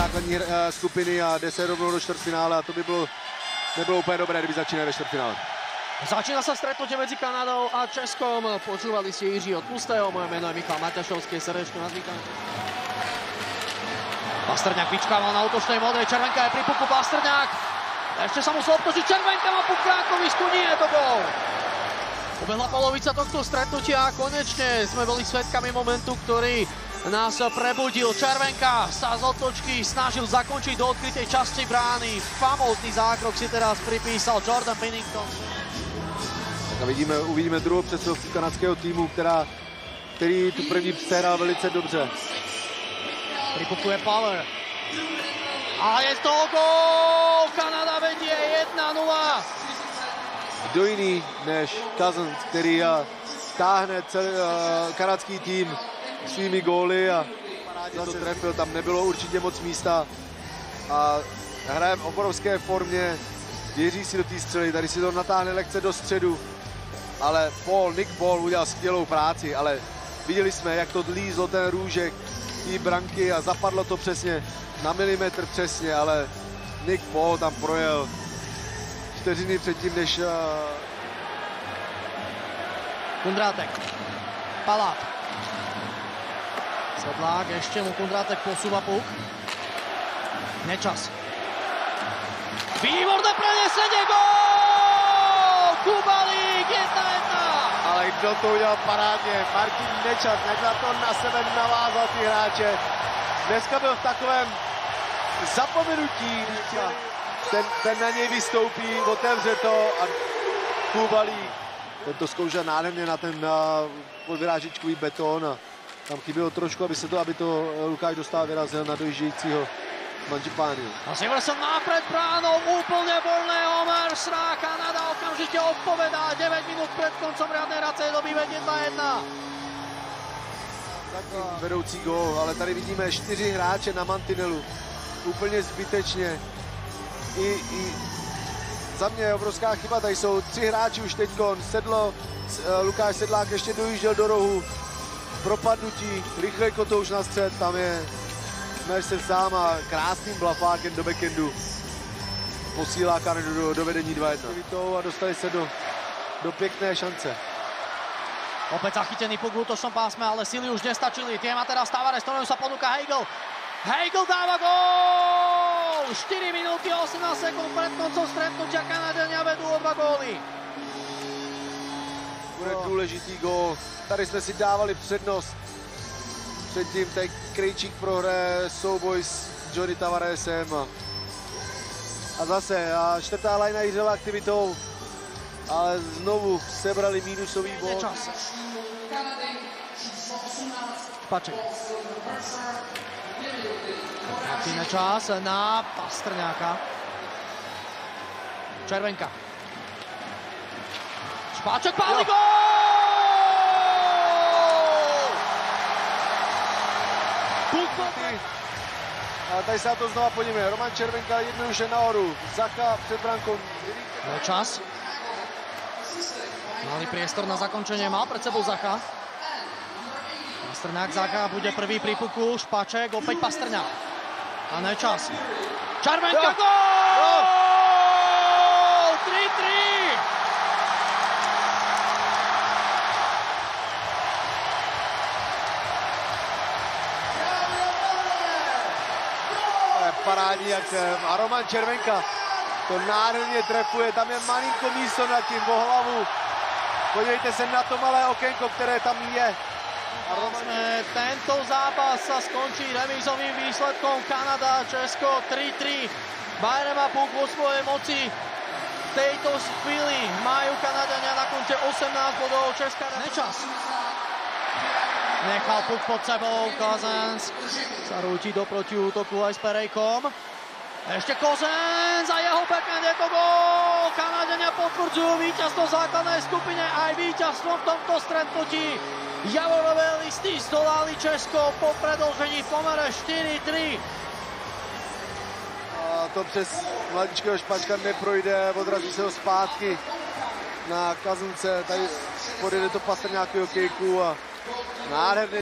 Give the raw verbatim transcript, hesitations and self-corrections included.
základní uh, skupiny a jde se rovnou do čtvrtfinále a to by bylo, nebylo úplně dobré, kdyby začínali ve čtvrtfinále. Začína sa stretnutie medzi Kanadou a Českom. Počúvali ste Jiřího Tlustého, moje meno je Michal Matašovský, srdečne vás vítam. Pastrňák vyčkával na útočnej modrej, Červenka je pri puku, Pastrňák. Ešte sa musel obtočiť, Červenka má puk Kránkovisku, nie je to gól. Ubehla polovica tohto stretnutia a konečne sme boli svedkami momentu, ktorý nás prebudil. Červenka sa z otočky snažil zakončiť do odkrytej časti brány. Famózny zákrok si teraz pripísal Jordan Binnington. Tak a vidíme, uvidíme druhou přesilovku kanadského týmu, která, který tu první sehrál velice dobře. Pripukuje Power. A je to gól! Kanada vedie jedna nula. Kdo jiný než Cousins, který táhne celý uh, kanadský tým svými góly a to trefil, tam nebylo určitě moc místa a hraje v obrovské formě, věří si do té střely, tady si to natáhne lehce do středu, ale Paul, Nick Paul udělal skvělou práci, ale viděli jsme, jak to lízlo ten růžek té branky a zapadlo to přesně na milimetr přesně, ale Nick Paul tam projel vteřiny předtím, než... Uh... Kundrátek. Palát. Sedlák, ešte mu Kundrátek posúva puk. Nečas. Výborné prenesenie, gól! Kubalík, jedna jedna. Ale kdo to udělal parádně? Martin Nečas, nechal to na sebe navázat ty hráče. Dneska byl v takovém zapomenutí. Ten, ten na něj vystoupí, otevře to a Kubalík. Ten to zkoušel nádherně na ten podvyrážičkový beton a tam chybělo trošku, aby se to, aby to Lukáš Dostál vyrazil na dojíždějícího Mangiapaniho. A Siversen nápred bránou, úplne voľného Mercera. Kanada okamžite odpovedá, deväť minút pred koncom riadnej hracej doby vedie jedna jedna. Vedoucí gól, ale tady vidíme čtyři hráče na mantinelu. Úplně zbytečně. I, i za mě je obrovská chyba, tady jsou tři hráči už teďkon. Sedlo, Lukáš Sedlák ještě dojížděl do rohu. Propadnutí, rychle kotouš na střed, tam je Mercer sám a krásným blafákem do backendu posílá Kanadu do, do vedení dva jedna. A dostali se do, do pěkné šance. Opäť zachytený puk v útočnom pásme, ale sily už nestačili. Tiema teraz Tavares, ktorému sa ponúka Hagel. Hagel dáva gól! štyri minúty a osemnásť sekúnd pred koncom stretnutia Kanaďania vedú o dva góly. Bude důležitý gól. Tady jsme si dávali přednost. Předtím ten Krejčík prohraje souboj s Johnny Tavaresem. A zase a čtvrtá lajna jířela aktivitou, ale znovu sebrali mínusový bod. Čas. Špaček. Martin čas na Pastrňáka. Červenka. Špaček, pálí gól! A tady se na to znova podívejme. Roman Červenka jednoduše nahoru. Zacha před brankou. Čas. Malý priestor na zakončenie mal pred sebou Zacha. Pastrňák, Zacha bude prvý pri puku. Špaček, opäť Pastrňák. A nečas. Červenka, gól! tri tri! Parádní, jak a Roman Červenka to nádherně trefuje, tam je malinko místo nad tím o hlavu. Podívejte se na to malé okénko, které tam je. A Roman... Tento zápas sa skončí remízovým výsledkom Kanada Česko tri tri. Bayern má puk vo svojej moci. V tejto chvíli majú Kanadania na konte osemnásť bodov. Česká nečas. Nechal puk pod sebou, Cousins sa rúti do protiútoku aj s Perejkom. Ešte Cousins a jeho backhand, je to gól! Kanadania potvrdzujú víťazstvo v základnej skupine aj víťazstvo v tomto stretnutí. Javorové listy zdolali Česko po predĺžení v pomere štyri tri. A to přes mladíčkého Špačka neprojde, odrazí se ho zpátky na Cousinse, tady podjede to Pastrňákového kejku a nádherně